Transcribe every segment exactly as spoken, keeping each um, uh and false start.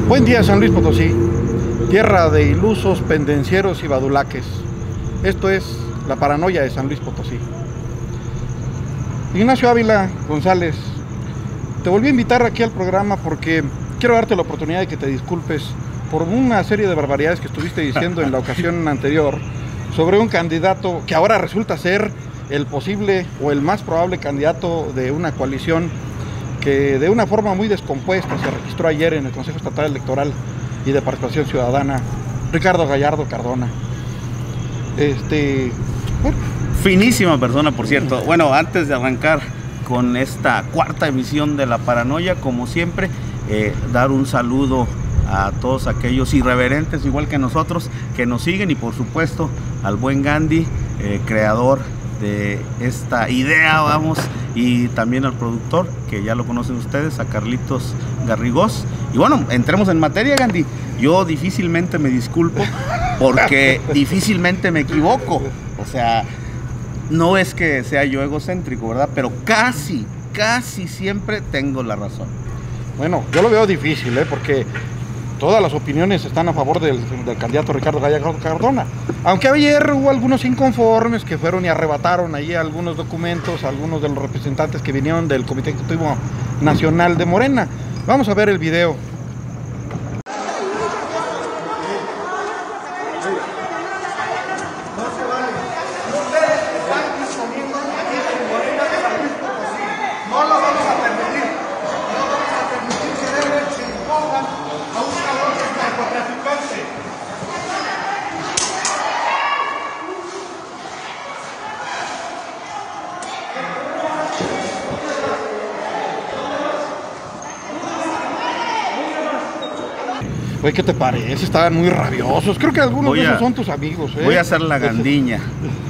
Buen día, San Luis Potosí, tierra de ilusos, pendencieros y badulaques. Esto es la paranoia de San Luis Potosí. Ignacio Ávila González, te volví a invitar aquí al programa porque quiero darte la oportunidad de que te disculpes por una serie de barbaridades que estuviste diciendo en la ocasión anterior sobre un candidato que ahora resulta ser el posible o el más probable candidato de una coalición que de una forma muy descompuesta se registró ayer en el Consejo Estatal Electoral y de Participación Ciudadana, Ricardo Gallardo Cardona. Este, bueno. Finísima persona, por cierto. Bueno, antes de arrancar con esta cuarta emisión de La Paranoia, como siempre, eh, dar un saludo a todos aquellos irreverentes, igual que nosotros, que nos siguen, y por supuesto al buen Gandhi, eh, creador de esta idea, vamos, y también al productor, que ya lo conocen ustedes, a Carlitos Garrigós. Y bueno, entremos en materia, Gandhi. Yo difícilmente me disculpo porque difícilmente me equivoco. O sea, no es que sea yo egocéntrico, ¿verdad? Pero casi, casi siempre tengo la razón. Bueno, yo lo veo difícil, ¿eh? Porque todas las opiniones están a favor del, del candidato Ricardo Gallardo Cardona. Aunque ayer hubo algunos inconformes que fueron y arrebataron ahí algunos documentos, algunos de los representantes que vinieron del Comité Ejecutivo Nacional de Morena. Vamos a ver el video. Oye, ¿qué te parece? Estaban muy rabiosos. Creo que algunos voy de esos a, son tus amigos, ¿eh? Voy a hacer la gandiña.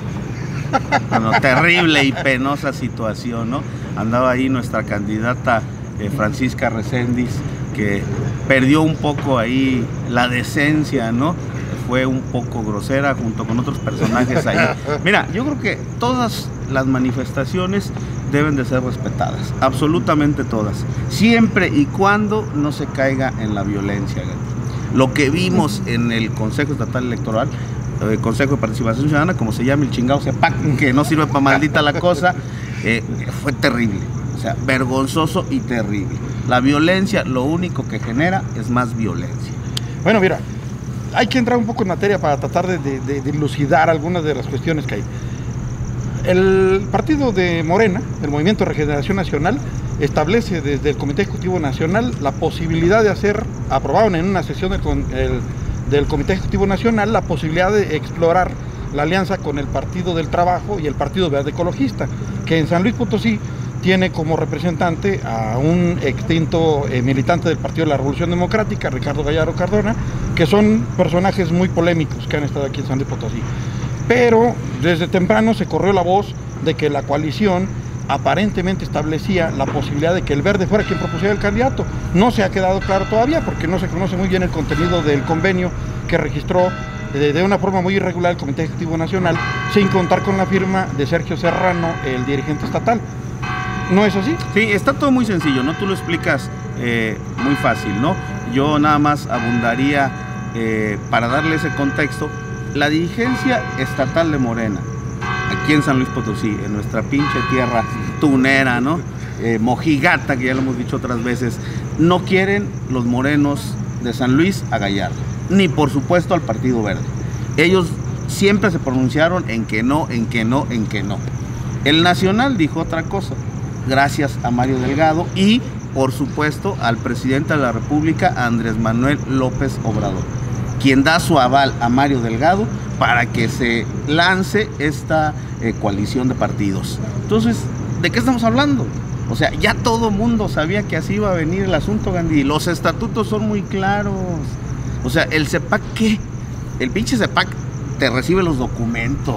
Bueno, terrible y penosa situación, ¿no? Andaba ahí nuestra candidata eh, Francisca Reséndiz, que perdió un poco ahí la decencia, ¿no? Fue un poco grosera junto con otros personajes ahí. Mira, yo creo que todas las manifestaciones deben de ser respetadas, absolutamente todas, siempre y cuando no se caiga en la violencia. Lo que vimos en el Consejo Estatal Electoral, el Consejo de Participación Ciudadana, como se llama el chingado CEPAC, que no sirve para maldita la cosa, eh, fue terrible, o sea, vergonzoso y terrible. La violencia lo único que genera es más violencia. Bueno, mira, hay que entrar un poco en materia para tratar de, de, de dilucidar algunas de las cuestiones que hay. El partido de Morena, el Movimiento de Regeneración Nacional, establece desde el Comité Ejecutivo Nacional la posibilidad de hacer, aprobaron en una sesión del, el, del Comité Ejecutivo Nacional, la posibilidad de explorar la alianza con el Partido del Trabajo y el Partido Verde Ecologista, que en San Luis Potosí tiene como representante a un extinto eh, militante del Partido de la Revolución Democrática, Ricardo Gallardo Cardona, que son personajes muy polémicos que han estado aquí en San Luis Potosí. Pero desde temprano se corrió la voz de que la coalición aparentemente establecía la posibilidad de que el Verde fuera quien propusiera el candidato. No se ha quedado claro todavía porque no se conoce muy bien el contenido del convenio que registró de, de una forma muy irregular el Comité Ejecutivo Nacional, sin contar con la firma de Sergio Serrano, el dirigente estatal. ¿No es así? Sí, está todo muy sencillo, ¿no? Tú lo explicas eh, muy fácil, ¿no? Yo nada más abundaría eh, para darle ese contexto. La dirigencia estatal de Morena, aquí en San Luis Potosí, en nuestra pinche tierra tunera, ¿no? Eh, mojigata, que ya lo hemos dicho otras veces, no quieren los morenos de San Luis a Gallardo, ni por supuesto al Partido Verde. Ellos siempre se pronunciaron en que no, en que no, en que no. El Nacional dijo otra cosa, gracias a Mario Delgado y, por supuesto, al presidente de la República, Andrés Manuel López Obrador, quien da su aval a Mario Delgado para que se lance esta eh, coalición de partidos. Entonces, ¿de qué estamos hablando? O sea, ya todo mundo sabía que así iba a venir el asunto, Gandhi. Los estatutos son muy claros. O sea, el CEPAC, ¿qué? El pinche CEPAC te recibe los documentos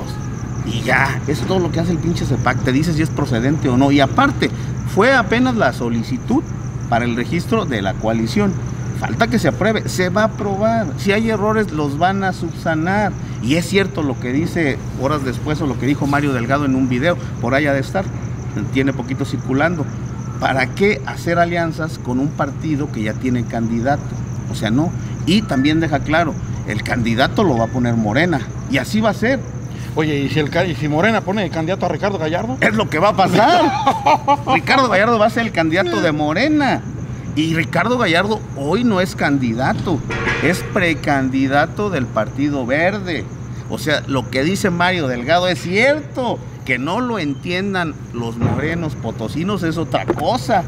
y ya, eso es todo lo que hace el pinche CEPAC. Te dice si es procedente o no. Y aparte, fue apenas la solicitud para el registro de la coalición. Falta que se apruebe, se va a aprobar. Si hay errores, los van a subsanar. Y es cierto lo que dice horas después, o lo que dijo Mario Delgado en un video, por allá de estar, tiene poquito circulando. ¿Para qué hacer alianzas con un partido que ya tiene candidato? O sea, no. Y también deja claro, el candidato lo va a poner Morena. Y así va a ser. Oye, ¿y si, el, y si Morena pone de candidato a Ricardo Gallardo? Es lo que va a pasar. Ricardo Gallardo va a ser el candidato de Morena. Y Ricardo Gallardo hoy no es candidato, es precandidato del Partido Verde. O sea, lo que dice Mario Delgado es cierto. Que no lo entiendan los morenos potosinos es otra cosa.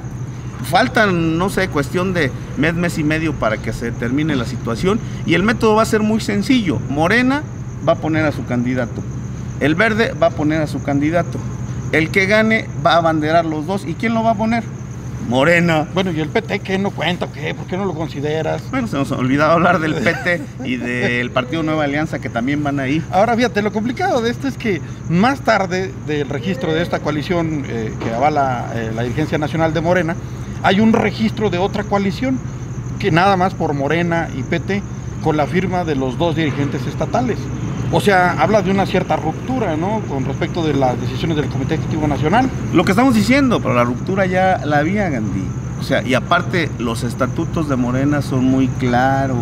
Faltan, no sé, cuestión de mes, mes y medio para que se termine la situación. Y el método va a ser muy sencillo. Morena va a poner a su candidato. El Verde va a poner a su candidato. El que gane va a abanderar los dos. ¿Y quién lo va a poner? Morena. Bueno, ¿y el P T qué no cuenta? ¿Qué? ¿Por qué no lo consideras? Bueno, se nos ha olvidado hablar del P T y del Partido Nueva Alianza, que también van ahí. Ahora, fíjate, lo complicado de esto es que más tarde del registro de esta coalición eh, que avala eh, la dirigencia nacional de Morena, hay un registro de otra coalición que nada más por Morena y P T, con la firma de los dos dirigentes estatales. O sea, habla de una cierta ruptura, ¿no?, con respecto de las decisiones del Comité Ejecutivo Nacional. Lo que estamos diciendo, pero la ruptura ya la había, Gandhi. O sea, y aparte, los estatutos de Morena son muy claros.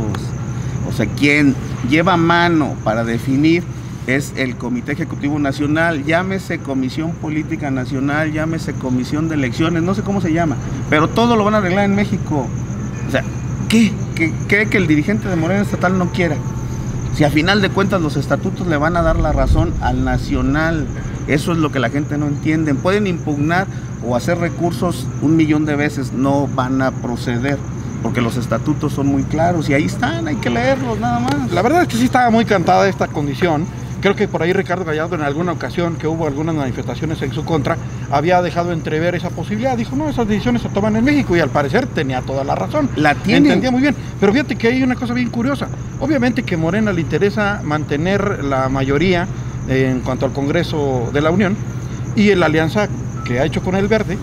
O sea, quien lleva mano para definir es el Comité Ejecutivo Nacional, llámese Comisión Política Nacional, llámese Comisión de Elecciones, no sé cómo se llama, pero todo lo van a arreglar en México. O sea, ¿qué? ¿Qué cree que el dirigente de Morena estatal no quiera? Si a final de cuentas los estatutos le van a dar la razón al nacional, eso es lo que la gente no entiende. Pueden impugnar o hacer recursos un millón de veces, no van a proceder, porque los estatutos son muy claros y ahí están, hay que leerlos nada más. La verdad es que sí estaba muy cantada esta condición. Creo que por ahí Ricardo Gallardo, en alguna ocasión que hubo algunas manifestaciones en su contra, había dejado entrever esa posibilidad. Dijo, no, esas decisiones se toman en México, y al parecer tenía toda la razón. La tiene. Entendía muy bien. Pero fíjate que hay una cosa bien curiosa. Obviamente que Morena le interesa mantener la mayoría eh, en cuanto al Congreso de la Unión, y la alianza que ha hecho con el Verde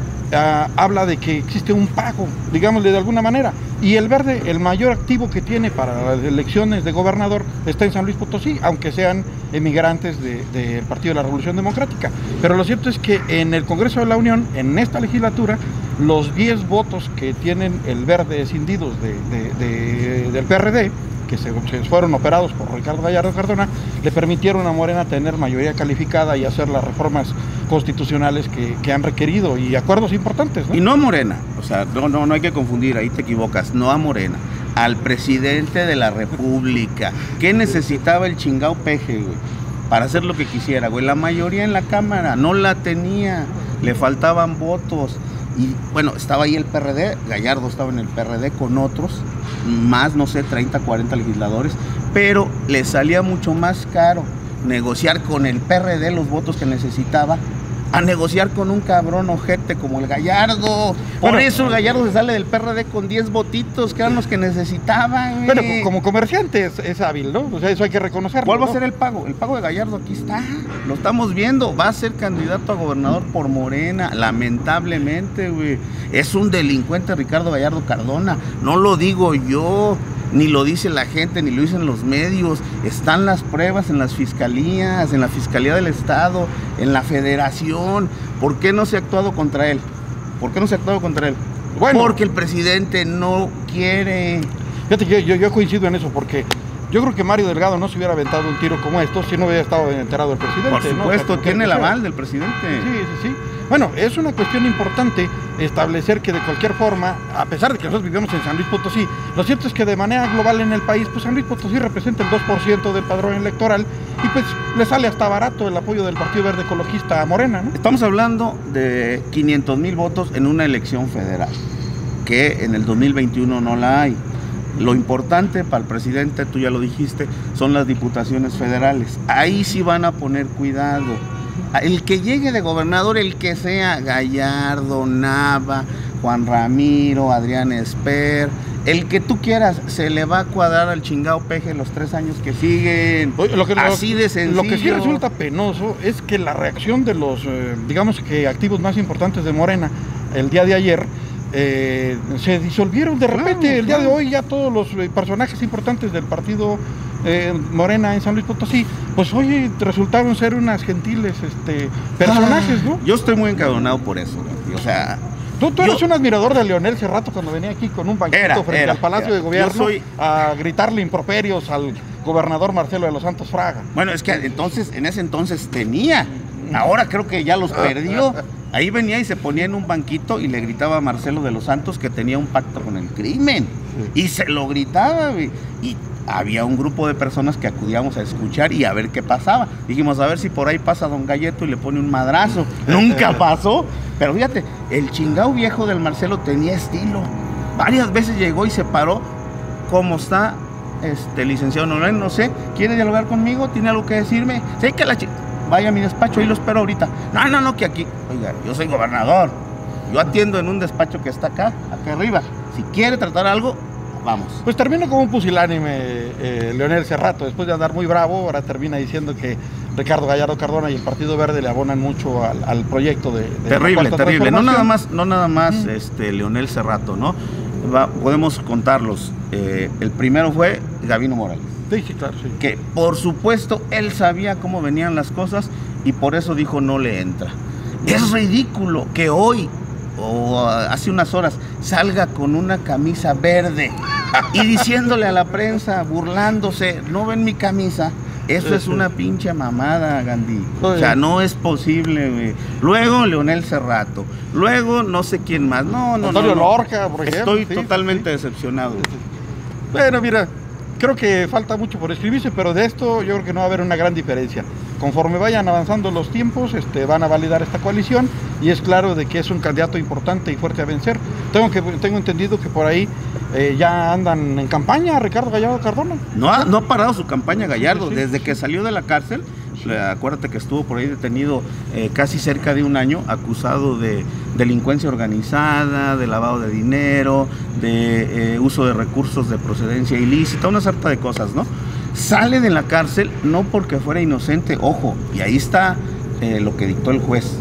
Uh, habla de que existe un pago, digámosle de alguna manera, y el Verde, el mayor activo que tiene para las elecciones de gobernador está en San Luis Potosí, aunque sean emigrantes del de, de Partido de la Revolución Democrática. Pero lo cierto es que en el Congreso de la Unión, en esta legislatura, los diez votos que tienen el Verde escindidos de, de, de, del P R D, que se, se fueron operados por Ricardo Gallardo Cardona, le permitieron a Morena tener mayoría calificada y hacer las reformas constitucionales que, que han requerido, y acuerdos importantes, ¿no? Y no a Morena, o sea, no, no, no hay que confundir, ahí te equivocas, no a Morena, al presidente de la República. ¿Qué necesitaba el chingao peje, güey? Para hacer lo que quisiera, güey. La mayoría en la Cámara no la tenía, le faltaban votos. Y bueno, estaba ahí el P R D, Gallardo estaba en el P R D con otros, más, no sé, treinta, cuarenta legisladores, pero le salía mucho más caro negociar con el P R D los votos que necesitaba a negociar con un cabrón ojete como el Gallardo. Por bueno, eso el Gallardo se sale del P R D con diez votitos, que eran los que necesitaban. Bueno, como comerciante es, es hábil, ¿no? O sea, eso hay que reconocerlo. ¿Cuál va ¿no? a ser el pago? El pago de Gallardo aquí está, lo estamos viendo. Va a ser candidato a gobernador por Morena, lamentablemente, güey. Es un delincuente Ricardo Gallardo Cardona, no lo digo yo, ni lo dice la gente, ni lo dicen los medios. Están las pruebas en las fiscalías, en la Fiscalía del Estado, en la Federación. ¿Por qué no se ha actuado contra él? ¿Por qué no se ha actuado contra él? Bueno, porque el presidente no quiere. Fíjate que yo, yo coincido en eso, porque yo creo que Mario Delgado no se hubiera aventado un tiro como esto si no hubiera estado enterado el presidente. Por supuesto, ¿no? tiene el aval del presidente. Sí, sí, sí. Bueno, es una cuestión importante establecer que de cualquier forma, a pesar de que nosotros vivimos en San Luis Potosí, lo cierto es que de manera global en el país, pues San Luis Potosí representa el dos por ciento del padrón electoral, y pues le sale hasta barato el apoyo del Partido Verde Ecologista a Morena, ¿no? Estamos hablando de quinientos mil votos en una elección federal, que en el dos mil veintiuno no la hay. Lo importante para el presidente, tú ya lo dijiste, son las diputaciones federales. Ahí sí van a poner cuidado. El que llegue de gobernador, el que sea, Gallardo, Nava, Juan Ramiro, Adrián Esper, el que tú quieras, se le va a cuadrar al chingao peje los tres años que siguen. Oye, lo que, así de sencillo. Lo que sí resulta penoso es que la reacción de los, eh, digamos que activos más importantes de Morena, el día de ayer, eh, se disolvieron de repente. Claro, el día claro. de hoy ya todos los eh, personajes importantes del partido eh, Morena en San Luis Potosí, pues oye, resultaron ser unas gentiles este, personajes, ¿no? Yo estoy muy encabronado por eso, ¿no? O sea, Tú, tú eres yo, un admirador de Leonel Cerrato cuando venía aquí con un banquito era, frente era, al Palacio era. de Gobierno soy... a gritarle improperios al gobernador Marcelo de los Santos Fraga. Bueno, es que entonces, en ese entonces tenía, ahora creo que ya los perdió. Ahí venía y se ponía en un banquito y le gritaba a Marcelo de los Santos que tenía un pacto con el crimen. Sí. Y se lo gritaba, güey. Y había un grupo de personas que acudíamos a escuchar y a ver qué pasaba. Dijimos, a ver si por ahí pasa Don Galleto y le pone un madrazo. Nunca pasó. Pero fíjate, el chingao viejo del Marcelo tenía estilo. Varias veces llegó y se paró. ¿Cómo está, este licenciado Noel? No sé, ¿quiere dialogar conmigo? ¿Tiene algo que decirme? Sé que la chica... Vaya a mi despacho, ahí lo espero ahorita. No, no, no, que aquí. Oiga, yo soy gobernador. Yo atiendo en un despacho que está acá, acá arriba. Si quiere tratar algo, vamos. Pues termina como un pusilánime, eh, Leonel Cerrato. Después de andar muy bravo, ahora termina diciendo que Ricardo Gallardo Cardona y el Partido Verde le abonan mucho al, al proyecto de, de terrible, terrible. No nada más, no nada más mm. este, Leonel Cerrato, ¿no? Va, podemos contarlos. Eh, el primero fue Gabino Morales. Sí, sí, claro, sí. Que por supuesto él sabía cómo venían las cosas y por eso dijo no le entra. Es ridículo que hoy o hace unas horas salga con una camisa verde y diciéndole a la prensa, burlándose, no ven mi camisa. Eso es una pinche mamada, Gandhi. O sea, no es posible, güey. Luego Leonel Cerrato, luego no sé quién más. No, no, Antonio no, no. Lorca, por ejemplo. Estoy sí, totalmente sí. decepcionado. Bueno, mira. Creo que falta mucho por escribirse, pero de esto yo creo que no va a haber una gran diferencia. Conforme vayan avanzando los tiempos, este, van a validar esta coalición y es claro de que es un candidato importante y fuerte a vencer. Tengo, que, tengo entendido que por ahí eh, ya andan en campaña Ricardo Gallardo Cardona. No ha, no ha parado su campaña Gallardo, sí, sí, desde sí. que salió de la cárcel. Acuérdate que estuvo por ahí detenido eh, casi cerca de un año, acusado de delincuencia organizada, de lavado de dinero, de eh, uso de recursos de procedencia ilícita, una sarta de cosas, ¿no? Sale de la cárcel no porque fuera inocente, ojo, y ahí está eh, lo que dictó el juez.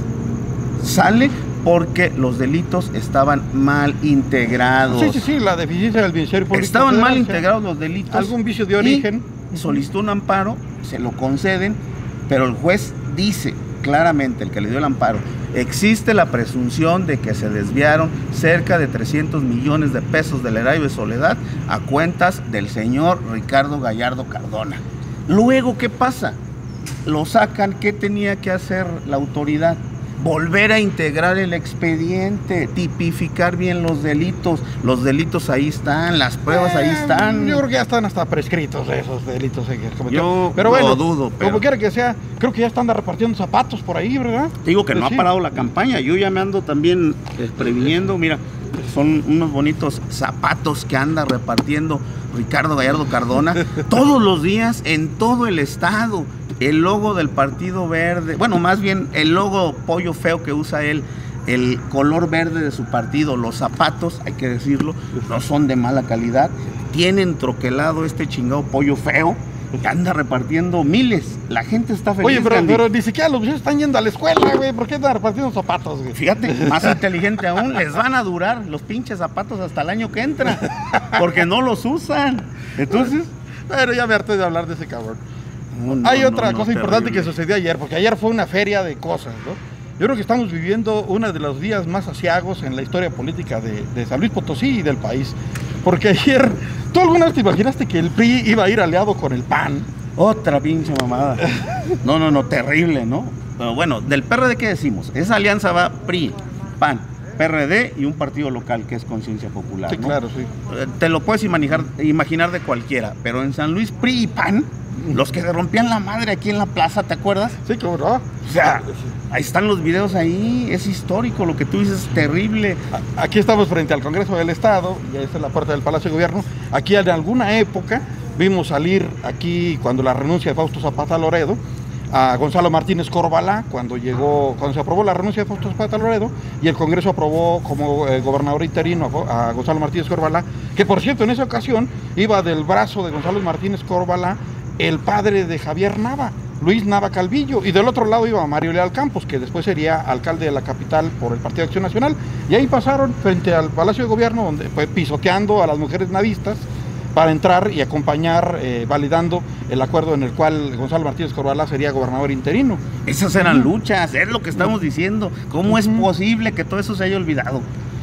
Sale porque los delitos estaban mal integrados. Sí, sí, sí, la deficiencia del Ministerio Público. Estaban mal integrados los delitos. Algún vicio de origen. Solicitó un amparo, se lo conceden, pero el juez dice claramente, el que le dio el amparo, existe la presunción de que se desviaron cerca de trescientos millones de pesos del erario de Soledad a cuentas del señor Ricardo Gallardo Cardona. Luego, ¿qué pasa? Lo sacan, ¿qué tenía que hacer la autoridad? Volver a integrar el expediente, tipificar bien los delitos. Los delitos ahí están, las pruebas eh, ahí están. Yo creo que ya están hasta prescritos esos delitos. Yo pero bueno, lo dudo. Pero... como quiera que sea, creo que ya están repartiendo zapatos por ahí, ¿verdad? Digo que pues no sí. ha parado la campaña. Yo ya me ando también eh, previniendo. Mira, son unos bonitos zapatos que anda repartiendo Ricardo Gallardo Cardona todos los días en todo el estado. El logo del Partido Verde, bueno, más bien el logo pollo feo que usa él, el color verde de su partido, los zapatos, hay que decirlo, no son de mala calidad, tienen troquelado este chingado pollo feo, que anda repartiendo miles, la gente está feliz. Oye, pero, pero ni siquiera los muchachos están yendo a la escuela, güey, ¿por qué andan repartiendo zapatos, güey? Fíjate, más inteligente aún, les van a durar los pinches zapatos hasta el año que entra, porque no los usan, entonces... Bueno, ya me harté de hablar de ese cabrón. No, no, Hay otra no, no, cosa terrible. importante que sucedió ayer, porque ayer fue una feria de cosas, ¿no? Yo creo que estamos viviendo uno de los días más aciagos en la historia política de, de San Luis Potosí y del país. Porque ayer, ¿tú alguna vez te imaginaste que el P R I iba a ir aliado con el P A N? Otra pinche mamada. No, no, no, terrible, ¿no? Pero bueno, del P R D, ¿qué decimos? Esa alianza va P R I, P A N, P R D y un partido local que es Conciencia Popular, sí, ¿no? Claro, sí. Te lo puedes imaginar, imaginar de cualquiera, pero en San Luis, P R I y P A N, los que se rompían la madre aquí en la plaza, ¿te acuerdas? Sí, cómo no. O sea, ahí están los videos ahí, es histórico, lo que tú dices es terrible. Aquí estamos frente al Congreso del Estado, y esta es la puerta del Palacio de Gobierno. Aquí en alguna época vimos salir aquí, cuando la renuncia de Fausto Zapata Loredo, a Gonzalo Martínez Corbalá, cuando llegó, cuando se aprobó la renuncia de Fausto Zapata Loredo, y el Congreso aprobó como eh, gobernador interino a, a Gonzalo Martínez Corbalá, que por cierto en esa ocasión iba del brazo de Gonzalo Martínez Corbalá el padre de Javier Nava, Luis Nava Calvillo, y del otro lado iba Mario Leal Campos, que después sería alcalde de la capital por el Partido de Acción Nacional, y ahí pasaron frente al Palacio de Gobierno, donde fue pisoteando a las mujeres navistas para entrar y acompañar, eh, validando el acuerdo en el cual Gonzalo Martínez Corbalá sería gobernador interino. Esas eran luchas, es lo que estamos diciendo. ¿Cómo uh-huh. es posible que todo eso se haya olvidado?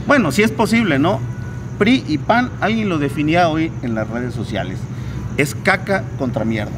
Bueno, sí es posible, ¿no? P R I y P A N, alguien lo definía hoy en las redes sociales. Es caca contra mierda.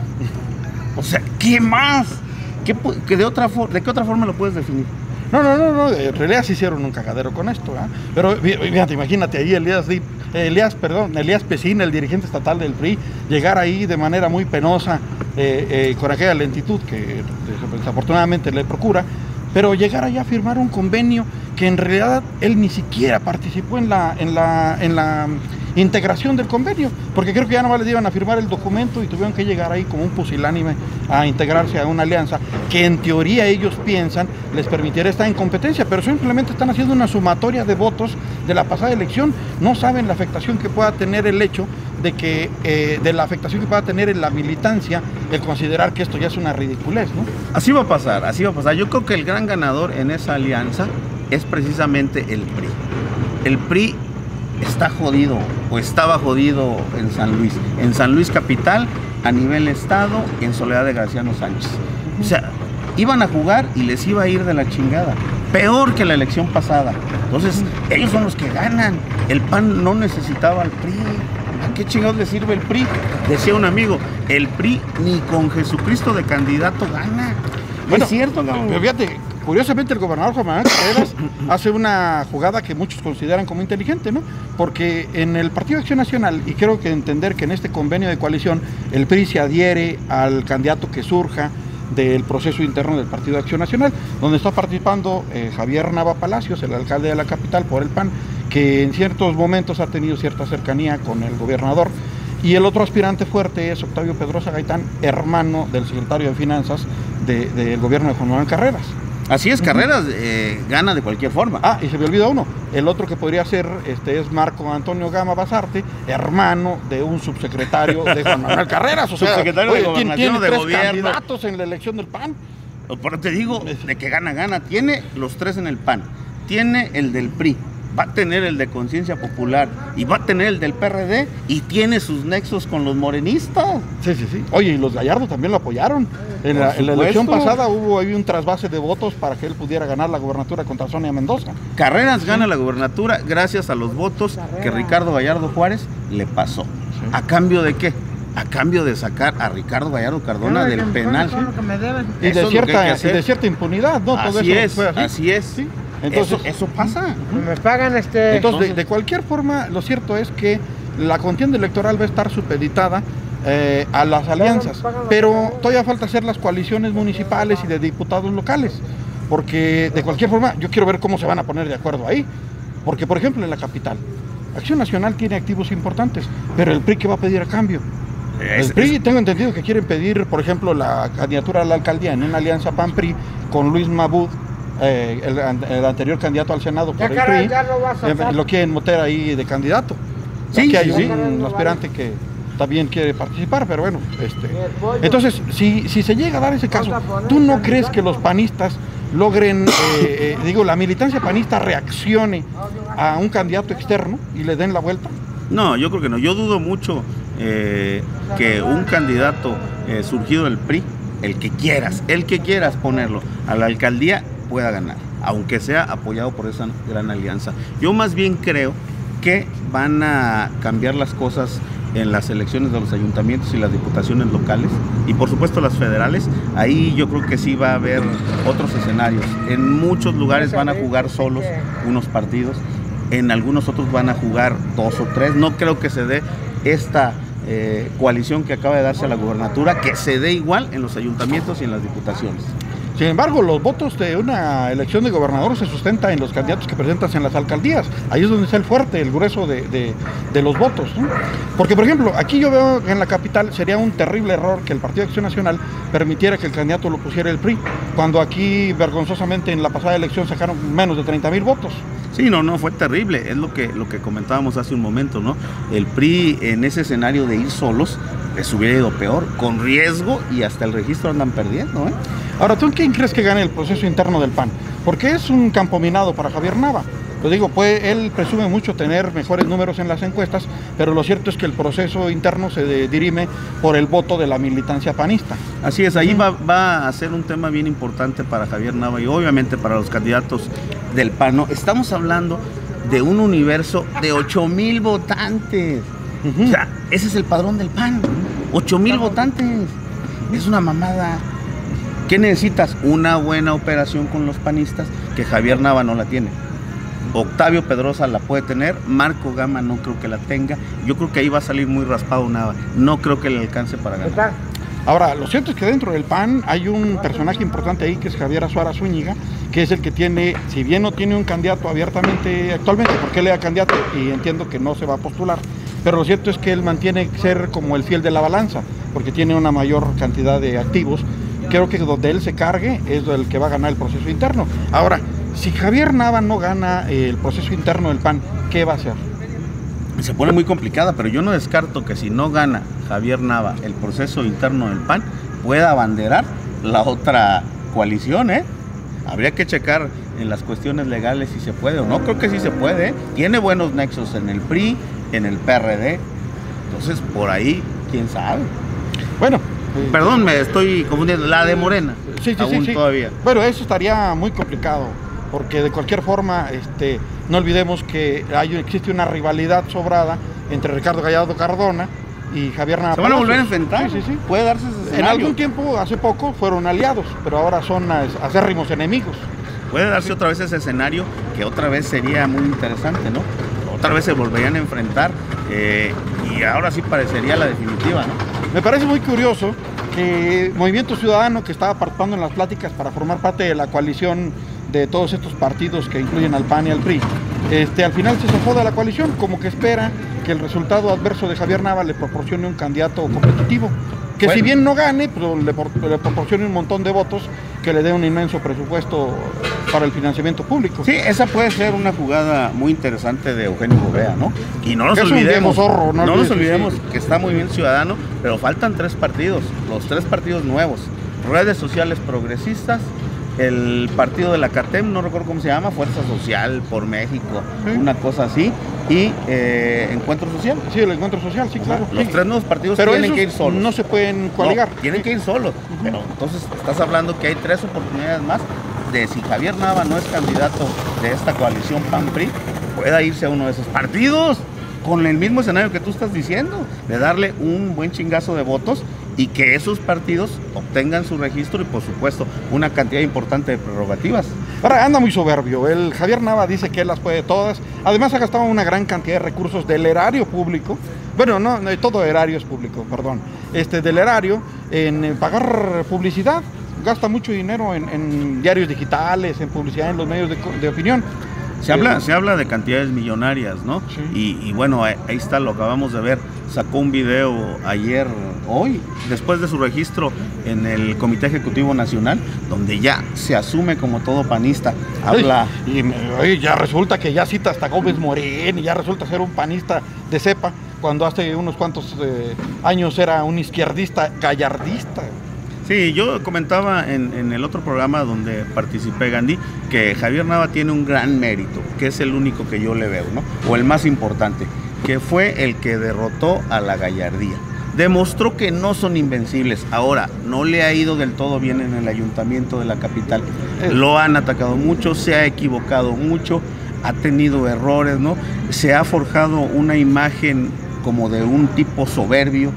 O sea, ¿qué más? ¿Qué, que de, otra ¿De qué otra forma lo puedes definir? No, no, no, no, en realidad se hicieron un cagadero con esto, ¿eh? Pero fíjate, imagínate ahí Elías, Elías, perdón, Elías Pesina, el dirigente estatal del P R I, llegar ahí de manera muy penosa, eh, eh, con aquella lentitud que desafortunadamente le procura, pero llegar allá a firmar un convenio que en realidad él ni siquiera participó en la, en la, en la integración del convenio, porque creo que ya no les iban a firmar el documento y tuvieron que llegar ahí como un pusilánime a integrarse a una alianza que en teoría ellos piensan les permitiera estar en competencia, pero simplemente están haciendo una sumatoria de votos de la pasada elección. No saben la afectación que pueda tener el hecho de que eh, de la afectación que pueda tener en la militancia el considerar que esto ya es una ridiculez, ¿no? Así va a pasar, así va a pasar. Yo creo que el gran ganador en esa alianza es precisamente el P R I. El P R I está jodido, o estaba jodido en San Luis, en San Luis capital, a nivel estado, en Soledad de Graciano Sánchez. O sea, iban a jugar y les iba a ir de la chingada, peor que la elección pasada. Entonces, ellos son los que ganan. El P A N no necesitaba al P R I. ¿A qué chingados le sirve el P R I? Decía un amigo, el P R I ni con Jesucristo de candidato gana. Bueno, es cierto, ¿no? Pero fíjate, curiosamente el gobernador Juan Manuel Carreras hace una jugada que muchos consideran como inteligente, ¿no? Porque en el Partido Acción Nacional, y creo que entender que en este convenio de coalición el P R I se adhiere al candidato que surja del proceso interno del Partido de Acción Nacional, donde está participando eh, Javier Nava Palacios, el alcalde de la capital por el P A N, que en ciertos momentos ha tenido cierta cercanía con el gobernador, y el otro aspirante fuerte es Octavio Pedrosa Gaitán, hermano del secretario de Finanzas de, del gobierno de Juan Manuel Carreras. Así es, Carreras eh, gana de cualquier forma. Ah, y se me olvidó uno. El otro que podría ser este es Marco Antonio Gama Basarte, hermano de un subsecretario de Juan Manuel Carreras. O sea, subsecretario oye, de Gobernación, tiene de tres Gobierno. candidatos en la elección del P A N. Por te digo, de que gana, gana. Tiene los tres en el P A N. Tiene el del P R I. Va a tener el de Conciencia Popular y va a tener el del P R D y tiene sus nexos con los morenistas. Sí, sí, sí. Oye, y los Gallardo también lo apoyaron. En la, en la elección pasada hubo ahí un trasvase de votos para que él pudiera ganar la gobernatura contra Sonia Mendoza. Carreras gana la gobernatura gracias a los votos que Ricardo Gallardo Juárez le pasó. Sí. ¿A cambio de qué? A cambio de sacar a Ricardo Gallardo Cardona del penal. Y de cierta, y de cierta impunidad, ¿no? Todo así eso es, fue así. así es. Sí. Entonces, eso, eso pasa. Me pagan este. Entonces, de, de cualquier forma, lo cierto es que la contienda electoral va a estar supeditada eh, a las alianzas, pero todavía falta hacer las coaliciones municipales y de diputados locales, porque de cualquier forma yo quiero ver cómo se van a poner de acuerdo ahí, porque por ejemplo en la capital, Acción Nacional tiene activos importantes, pero el P R I ¿qué va a pedir a cambio? El P R I, tengo entendido que quieren pedir, por ejemplo, la candidatura a la alcaldía en una alianza P A N P R I con Luis Mabud. Eh, el, el anterior candidato al Senado por ya, el P R I, ya lo, eh, lo quieren meter ahí de candidato. Sí, Aquí hay sí, un, un aspirante que también quiere participar, pero bueno, este, entonces, si, si se llega a dar ese caso, ¿tú no crees que los panistas logren, eh, eh, digo, la militancia panista reaccione a un candidato externo y le den la vuelta? No, yo creo que no. Yo dudo mucho eh, que un candidato eh, surgido del P R I, el que quieras, el que quieras ponerlo a la alcaldía, pueda ganar, aunque sea apoyado por esa gran alianza. Yo más bien creo que van a cambiar las cosas en las elecciones de los ayuntamientos y las diputaciones locales y por supuesto las federales. Ahí yo creo que sí va a haber otros escenarios. En muchos lugares van a jugar solos unos partidos, en algunos otros van a jugar dos o tres. No creo que se dé esta eh, coalición que acaba de darse a la gubernatura, que se dé igual en los ayuntamientos y en las diputaciones. Sin embargo, los votos de una elección de gobernador se sustenta en los candidatos que presentas en las alcaldías. Ahí es donde está el fuerte, el grueso de, de, de los votos, ¿no? Porque, por ejemplo, aquí yo veo que en la capital sería un terrible error que el Partido de Acción Nacional permitiera que el candidato lo pusiera el P R I, cuando aquí, vergonzosamente, en la pasada elección sacaron menos de treinta mil votos. Sí, no, no, fue terrible. Es lo que, lo que comentábamos hace un momento, ¿no? El P R I en ese escenario de ir solos, les hubiera ido peor, con riesgo, y hasta el registro andan perdiendo, ¿eh? Ahora, ¿tú quién crees que gane el proceso interno del P A N? Porque es un campo minado para Javier Nava. Lo digo, pues él presume mucho tener mejores números en las encuestas, pero lo cierto es que el proceso interno se dirime por el voto de la militancia panista. Así es, ahí va, va a ser un tema bien importante para Javier Nava y obviamente para los candidatos del P A N. ¿No? Estamos hablando de un universo de ocho mil votantes. Uh-huh. O sea, ese es el padrón del P A N. ocho mil votantes. Es una mamada. ¿Qué necesitas? Una buena operación con los panistas, que Javier Nava no la tiene. Octavio Pedrosa la puede tener, Marco Gama no creo que la tenga. Yo creo que ahí va a salir muy raspado Nava. No creo que le alcance para ganar. Ahora, lo cierto es que dentro del P A N hay un personaje importante ahí, que es Javier Azuara Zúñiga, que es el que tiene, si bien no tiene un candidato abiertamente actualmente, porque él era candidato y entiendo que no se va a postular, pero lo cierto es que él mantiene ser como el fiel de la balanza, porque tiene una mayor cantidad de activos. Creo que donde él se cargue es el que va a ganar el proceso interno. Ahora, si Javier Nava no gana el proceso interno del P A N, ¿qué va a hacer? Se pone muy complicada, pero yo no descarto que si no gana Javier Nava el proceso interno del P A N, pueda abanderar la otra coalición, ¿eh? Habría que checar en las cuestiones legales si se puede o no. Creo que sí se puede, ¿eh? Tiene buenos nexos en el P R I, en el P R D. Entonces, por ahí, quién sabe. Bueno, perdón, me estoy confundiendo. La de Morena, sí, sí, aún sí, sí. todavía. Bueno, eso estaría muy complicado, porque de cualquier forma, este, no olvidemos que hay, existe una rivalidad sobrada entre Ricardo Gallardo Cardona y Javier Nava. Se van a volver a enfrentar. Sí, sí, sí. Puede darse ese escenario. En algún tiempo, hace poco, fueron aliados, pero ahora son acérrimos enemigos. Puede darse otra vez ese escenario, que otra vez sería muy interesante, ¿no? Otra vez se volverían a enfrentar, eh, y ahora sí parecería la definitiva, ¿no? Me parece muy curioso que Movimiento Ciudadano, que estaba participando en las pláticas para formar parte de la coalición de todos estos partidos que incluyen al P A N y al P R I, este, al final se zafó de la coalición, como que espera que el resultado adverso de Javier Nava le proporcione un candidato competitivo, que bueno, si bien no gane, pero le, le proporcione un montón de votos que le dé un inmenso presupuesto para el financiamiento público. Sí, esa puede ser una jugada muy interesante de Eugenio Gobea, ¿no? Y no nos olvidemos, zorro, no, no olvides, nos olvidemos sí. que está muy bien Ciudadano, pero faltan tres partidos, los tres partidos nuevos, redes sociales progresistas, el partido de la CATEM, no recuerdo cómo se llama, Fuerza Social por México, sí. Una cosa así, y eh, Encuentro Social. Sí, el Encuentro Social, sí, claro. Los sí. tres nuevos partidos pero tienen que ir solos. No se pueden coaligar. No, tienen que ir solos, uh-huh. Pero entonces estás hablando que hay tres oportunidades más de si Javier Nava no es candidato de esta coalición P A N P R I, pueda irse a uno de esos partidos con el mismo escenario que tú estás diciendo, de darle un buen chingazo de votos y que esos partidos obtengan su registro y, por supuesto, una cantidad importante de prerrogativas. Ahora anda muy soberbio. El Javier Nava dice que él las puede todas. Además ha gastado una gran cantidad de recursos del erario público. Bueno, no, no todo erario es público, perdón. Este, del erario en, en pagar publicidad. Gasta mucho dinero en, en diarios digitales, en publicidad en los medios de, de opinión. Se habla, se habla de cantidades millonarias, ¿no? Sí. Y, y bueno, ahí, ahí está, lo acabamos de ver. Sacó un video ayer, hoy, después de su registro en el Comité Ejecutivo Nacional, donde ya se asume como todo panista. Habla... Y, y ya resulta que ya cita hasta Gómez Morín y ya resulta ser un panista de cepa, cuando hace unos cuantos eh, años era un izquierdista gallardista. Sí, yo comentaba en, en el otro programa donde participé, Gandhi, que Javier Nava tiene un gran mérito, que es el único que yo le veo, ¿no? O el más importante, que fue el que derrotó a la gallardía. Demostró que no son invencibles. Ahora, no le ha ido del todo bien en el ayuntamiento de la capital. Lo han atacado mucho, se ha equivocado mucho, ha tenido errores, ¿no? Se ha forjado una imagen como de un tipo soberbio,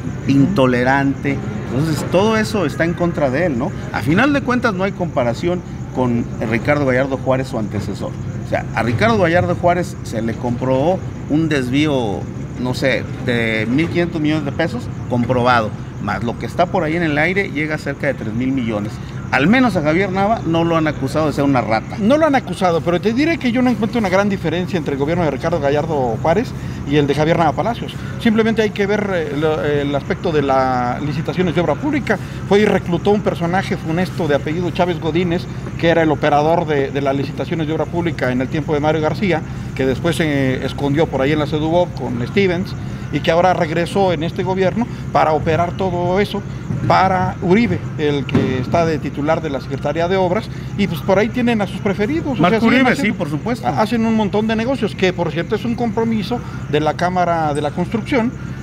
intolerante. Entonces todo eso está en contra de él, ¿no? A final de cuentas no hay comparación con Ricardo Gallardo Juárez, su antecesor. O sea, a Ricardo Gallardo Juárez se le comprobó un desvío, no sé, de mil quinientos millones de pesos, comprobado. Más lo que está por ahí en el aire llega a cerca de tres mil millones. Al menos a Javier Nava no lo han acusado de ser una rata. No lo han acusado, pero te diré que yo no encuentro una gran diferencia entre el gobierno de Ricardo Gallardo Juárez y el de Javier Nava Palacios. Simplemente hay que ver el, el aspecto de las licitaciones de obra pública. Fue y reclutó un personaje funesto de apellido Chávez Godínez, que era el operador de, de las licitaciones de obra pública en el tiempo de Mario García, que después se escondió por ahí en la Sedubob con Stevens, y que ahora regresó en este gobierno para operar todo eso para Uribe, el que está de titular de la Secretaría de Obras, y pues por ahí tienen a sus preferidos. Marco o sea, Uribe, haciendo, sí, por supuesto. Hacen un montón de negocios, que por cierto es un compromiso de la Cámara de la Construcción,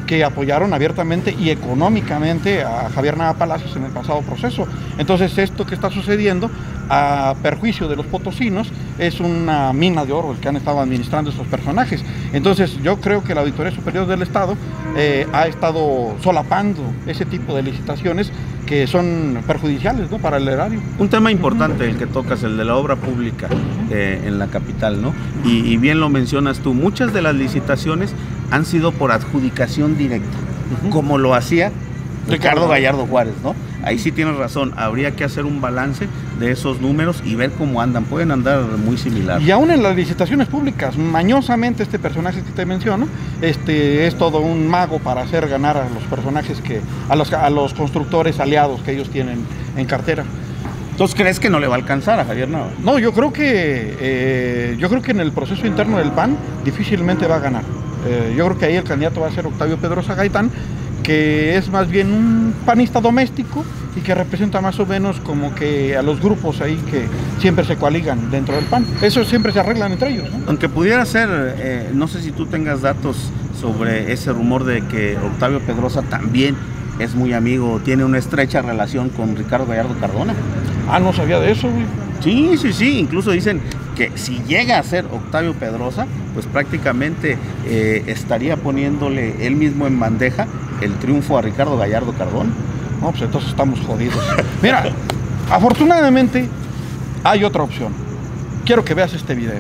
que apoyaron abiertamente y económicamente a Javier Nava Palacios en el pasado proceso. Entonces esto que está sucediendo a perjuicio de los potosinos es una mina de oro el que han estado administrando estos personajes. Entonces yo creo que la Auditoría Superior del Estado eh, ha estado solapando ese tipo de licitaciones que son perjudiciales, ¿no?, para el erario. Un tema importante el que tocas, el de la obra pública eh, en la capital, ¿no? Y, y bien lo mencionas tú, muchas de las licitaciones han sido por adjudicación directa, uh-huh. como lo hacía Ricardo Gallardo Juárez, ¿no? Ahí sí tienes razón, habría que hacer un balance de esos números y ver cómo andan, pueden andar muy similar. Y aún en las licitaciones públicas, mañosamente este personaje que te menciono, este es todo un mago para hacer ganar a los personajes que, a los, a los constructores aliados que ellos tienen en cartera. ¿Entonces crees que no le va a alcanzar a Javier Nava? No, yo creo que eh, yo creo que en el proceso interno del P A N difícilmente va a ganar. Eh, yo creo que ahí el candidato va a ser Octavio Pedrosa Gaitán, que es más bien un panista doméstico y que representa más o menos como que a los grupos ahí que siempre se coaligan dentro del P A N. Eso siempre se arreglan entre ellos, ¿no? Aunque pudiera ser, eh, no sé si tú tengas datos sobre ese rumor de que Octavio Pedrosa también es muy amigo, tiene una estrecha relación con Ricardo Gallardo Cardona. Ah, no sabía de eso, güey. Sí, sí, sí, incluso dicen que si llega a ser Octavio Pedrosa, pues prácticamente eh, estaría poniéndole él mismo en bandeja el triunfo a Ricardo Gallardo Cardona. No, pues entonces estamos jodidos. Mira, afortunadamente hay otra opción. Quiero que veas este video.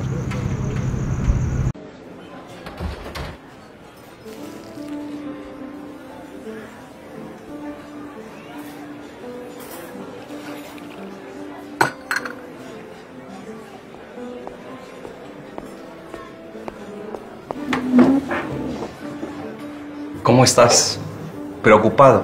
¿Cómo estás? ¿Preocupado?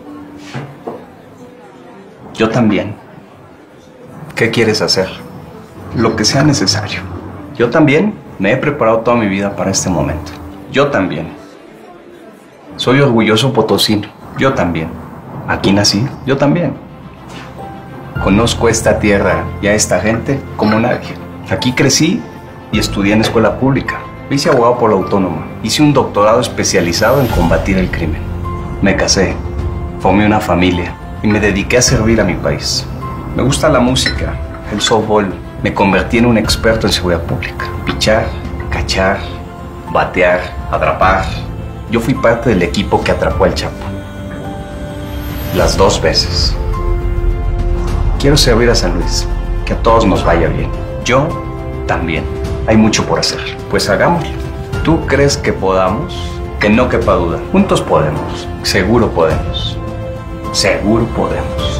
Yo también. ¿Qué quieres hacer? Lo que sea necesario. Yo también me he preparado toda mi vida para este momento. Yo también. Soy orgulloso potosino. Yo también. Aquí nací. Yo también. Conozco esta tierra y a esta gente como nadie. Aquí crecí y estudié en escuela pública. Me hice abogado por la Autónoma. Hice un doctorado especializado en combatir el crimen. Me casé, formé una familia y me dediqué a servir a mi país. Me gusta la música, el softball. Me convertí en un experto en seguridad pública. Pichar, cachar, batear, atrapar. Yo fui parte del equipo que atrapó al Chapo. Las dos veces. Quiero servir a San Luis, que a todos nos vaya bien. Yo también. Hay mucho por hacer, pues hagámoslo. ¿Tú crees que podamos? Que no quepa duda. Juntos podemos. Seguro podemos. Seguro podemos.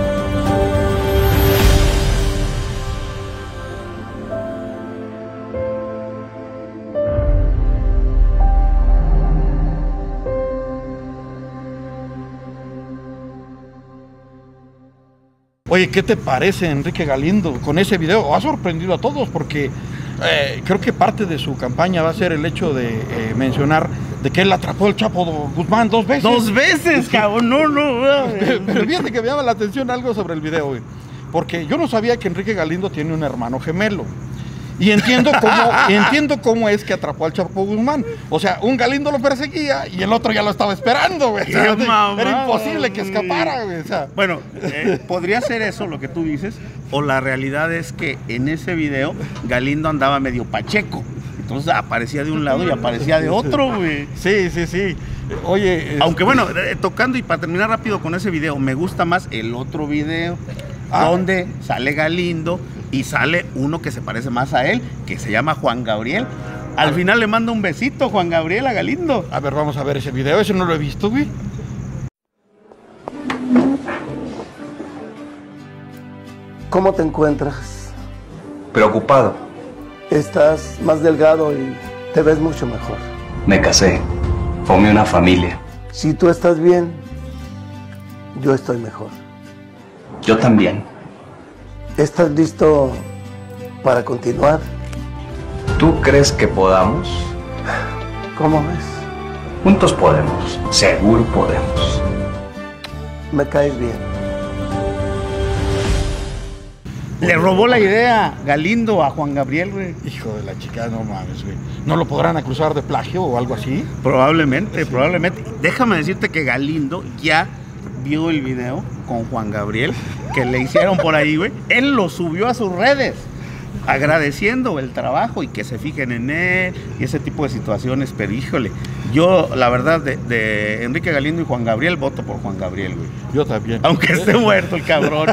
Oye, ¿qué te parece Enrique Galindo con ese video? Ha sorprendido a todos porque eh, creo que parte de su campaña va a ser el hecho de eh, mencionar de que él atrapó al Chapo Guzmán dos veces. ¡Dos veces, cabrón! No, no. Pero, pero fíjate que me llama la atención algo sobre el video, güey. Porque yo no sabía que Enrique Galindo tiene un hermano gemelo. Y entiendo cómo, entiendo cómo es que atrapó al Chapo Guzmán. O sea, un Galindo lo perseguía y el otro ya lo estaba esperando, güey. O sea, era imposible que escapara, güey. O sea. Bueno, eh, podría ser eso lo que tú dices, o la realidad es que en ese video Galindo andaba medio pacheco. Entonces aparecía de un lado y aparecía de otro, güey. Sí, sí, sí. Oye. Aunque bueno, eh, tocando y para terminar rápido con ese video, me gusta más el otro video, ah, donde sale Galindo y sale uno que se parece más a él, que se llama Juan Gabriel. Al final le manda un besito Juan Gabriel a Galindo. A ver, vamos a ver ese video, ese no lo he visto, güey. ¿Cómo te encuentras? Preocupado. Estás más delgado y te ves mucho mejor. Me casé, formé una familia. Si tú estás bien, yo estoy mejor. Yo también. ¿Estás listo para continuar? ¿Tú crees que podamos? ¿Cómo ves? Juntos podemos. Seguro podemos. Me caes bien. Le robó la idea Galindo a Juan Gabriel, güey. Hijo de la chica, no mames, güey. ¿No lo podrán acusar de plagio o algo así? Probablemente, Sí. probablemente. Déjame decirte que Galindo ya vio el video con Juan Gabriel que le hicieron por ahí, güey. Él lo subió a sus redes, agradeciendo el trabajo y que se fijen en él y ese tipo de situaciones. Pero híjole, yo la verdad de, de Enrique Galindo y Juan Gabriel voto por Juan Gabriel, güey. Yo también. Aunque esté muerto el cabrón.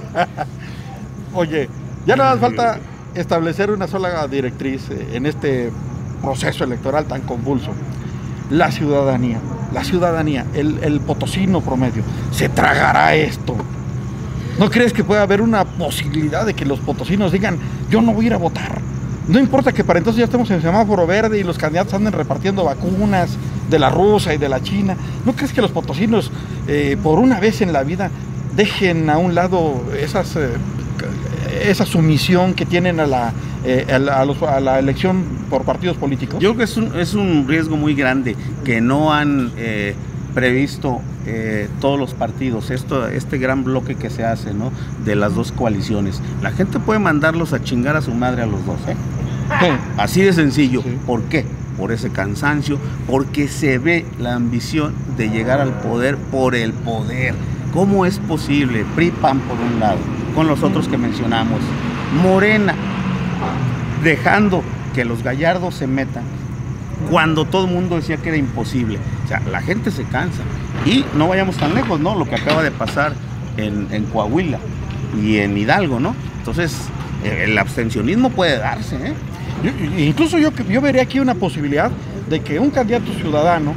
Oye, ya nada más falta establecer una sola directriz eh, en este proceso electoral tan convulso. La ciudadanía, la ciudadanía, el, el potosino promedio, se tragará esto. ¿No crees que pueda haber una posibilidad de que los potosinos digan, yo no voy a ir a votar? No importa que para entonces ya estemos en semáforo verde y los candidatos anden repartiendo vacunas de la rusa y de la china. ¿No crees que los potosinos, eh, por una vez en la vida, dejen a un lado esas, eh, esa sumisión que tienen a la, eh, a, la, a, los, a la elección por partidos políticos? Yo creo que es un, es un riesgo muy grande que no han eh, previsto eh, todos los partidos, esto, este gran bloque que se hace, ¿no? De las dos coaliciones. La gente puede mandarlos a chingar a su madre a los dos, ¿eh? Sí. Así de sencillo. Sí. ¿Por qué? Por ese cansancio, porque se ve la ambición de llegar al poder por el poder. ¿Cómo es posible? P R I, P A N por un lado, con los otros que mencionamos. Morena, dejando que los gallardos se metan, cuando todo el mundo decía que era imposible. O sea, la gente se cansa. Y no vayamos tan lejos, ¿no? Lo que acaba de pasar en, en Coahuila y en Hidalgo, ¿no? Entonces, el abstencionismo puede darse, ¿eh? Yo, incluso yo, yo vería aquí una posibilidad de que un candidato ciudadano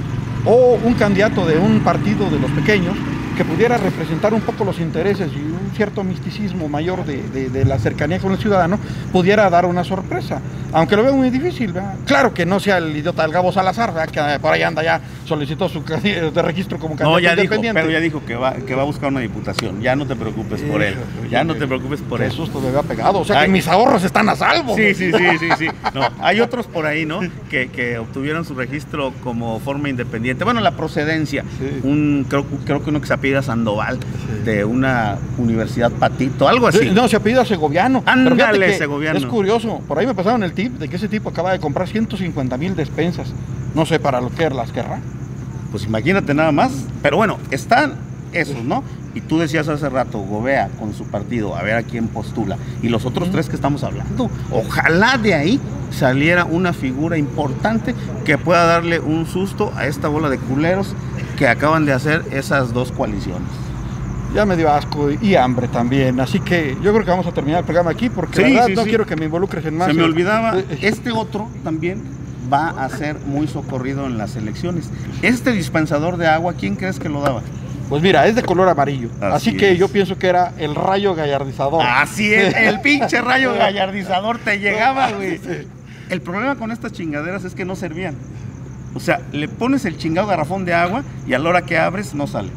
o un candidato de un partido de los pequeños que pudiera representar un poco los intereses y un cierto misticismo mayor de, de, de la cercanía con el ciudadano, pudiera dar una sorpresa, aunque lo veo muy difícil, ¿verdad? Claro que no sea el idiota del Gabo Salazar, ¿verdad? Que por ahí anda, ya solicitó su de registro como candidato no, ya independiente. Dijo, pero ya dijo que va, que va a buscar una diputación, ya no te preocupes por él, ya no te preocupes por Qué él. susto me había pegado, o sea Ay. que mis ahorros están a salvo. Sí, sí, sí, sí, sí. No, hay otros por ahí, ¿no? Que, que obtuvieron su registro como forma independiente. Bueno, la procedencia, Sí. un creo, creo que uno que se apellida Sandoval, Sí. de una universidad Patito, algo así. No, se apellida Segoviano. Ándale, Pero fíjate que Segoviano. Es curioso, por ahí me pasaron el tip de que ese tipo acaba de comprar ciento cincuenta mil despensas. No sé para lo que las querrá. Pues imagínate nada más. Pero bueno, están esos, ¿no? Y tú decías hace rato, Gobea con su partido, a ver a quién postula. Y los otros tres que estamos hablando, ojalá de ahí saliera una figura importante que pueda darle un susto a esta bola de culeros que acaban de hacer esas dos coaliciones. Ya me dio asco y hambre también. Así que yo creo que vamos a terminar el programa aquí porque Sí, la verdad sí, no sí. quiero que me involucres en más. Se me olvidaba, Eh, eh, este otro también va a ser muy socorrido en las elecciones. Este dispensador de agua, ¿quién crees que lo daba? Pues mira, es de color amarillo. Así, Así que es. yo pienso que era el rayo gallardizador. Así es, el pinche rayo gallardizador te llegaba, güey. Sí. El problema con estas chingaderas es que no servían. O sea, le pones el chingado garrafón de agua y a la hora que abres no sale.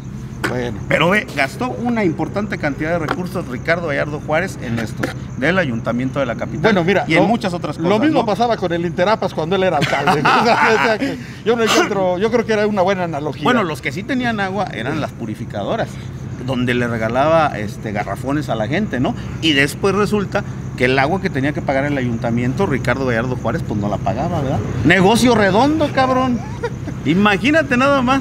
Bueno. Pero ve, gastó una importante cantidad de recursos Ricardo Gallardo Juárez en estos, del ayuntamiento de la capital. Bueno, mira, y en lo- muchas otras cosas. Lo mismo ¿no? pasaba con el Interapas cuando él era alcalde. O sea, que yo no encuentro, yo creo que era una buena analogía. Bueno, los que sí tenían agua eran las purificadoras, donde le regalaba este, garrafones a la gente, ¿no? Y después resulta que el agua que tenía que pagar el ayuntamiento, Ricardo Gallardo Juárez, pues no la pagaba, ¿verdad? Negocio redondo, cabrón. Imagínate nada más.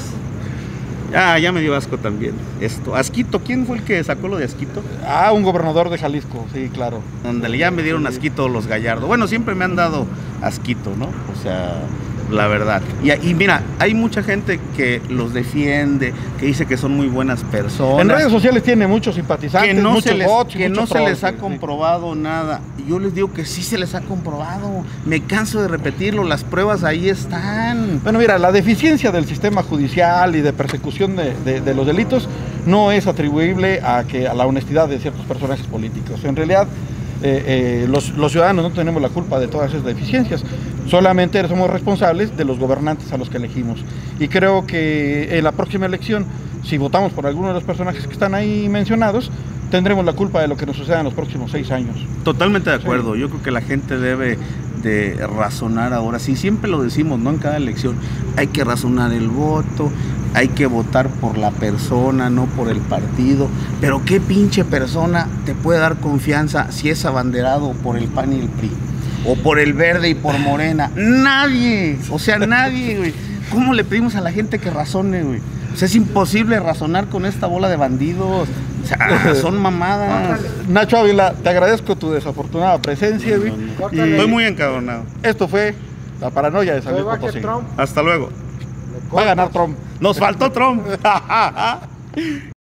Ah, ya me dio asco también esto. Asquito, ¿quién fue el que sacó lo de Asquito? Ah, un gobernador de Jalisco, sí, claro. Donde ya me dieron asquito los Gallardo. Bueno, siempre me han dado asquito, ¿no? O sea, la verdad. Y, y mira, hay mucha gente que los defiende, que dice que son muy buenas personas. En redes sociales tiene muchos simpatizantes, que no muchos se les, bots y que no muchos se les trolls, ha sí. comprobado nada. Y yo les digo que sí se les ha comprobado. Me canso de repetirlo, las pruebas ahí están. Bueno, mira, la deficiencia del sistema judicial y de persecución de, de- de los delitos no es atribuible a, que, a la honestidad de ciertos personajes políticos. En realidad, eh, eh, los, los ciudadanos no tenemos la culpa de todas esas deficiencias. Solamente somos responsables de los gobernantes a los que elegimos. Y creo que en la próxima elección, si votamos por alguno de los personajes que están ahí mencionados, tendremos la culpa de lo que nos suceda en los próximos seis años. Totalmente de acuerdo. Yo creo que la gente debe de razonar ahora. Sí, siempre lo decimos, ¿no? En cada elección hay que razonar el voto, hay que votar por la persona, no por el partido. Pero qué pinche persona te puede dar confianza si es abanderado por el P A N y el P R I, o por el Verde y por Morena. Nadie, o sea, nadie, güey. ¿Cómo le pedimos a la gente que razone, güey? O sea, es imposible razonar con esta bola de bandidos. O sea, son mamadas. Nacho Ávila, te agradezco tu desafortunada presencia, güey. No, no, no. Y Estoy muy encabronado. esto fue la paranoia de San Luis Potosí. Hasta luego. Va a ganar Trump. Nos faltó Trump.